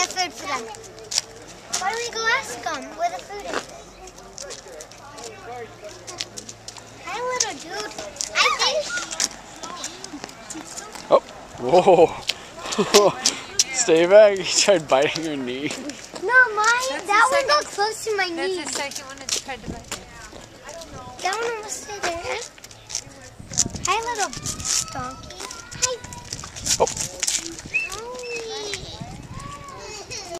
have food for them. Why don't we go ask them where the food is? Hi, little dude. I think. Oh, whoa. Stay back. You tried biting your knee. No, mine. That one got close to my knee. That's the second one that's tried to bite you. That one almost stayed there. Hi, little donkey.